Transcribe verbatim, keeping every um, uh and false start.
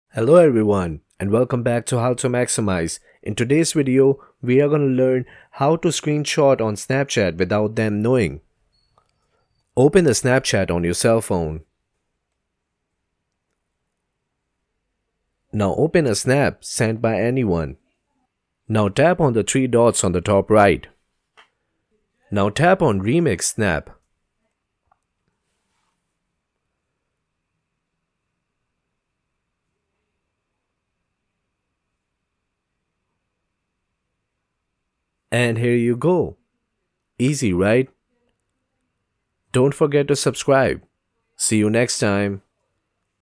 Hello everyone and welcome back to How to Maximize. In today's video, we are going to learn how to screenshot on Snapchat without them knowing. Open the Snapchat on your cell phone. Now open a snap sent by anyone. Now tap on the three dots on the top right. Now tap on Remix Snap. And here you go. Easy, right? Don't forget to subscribe. See you next time.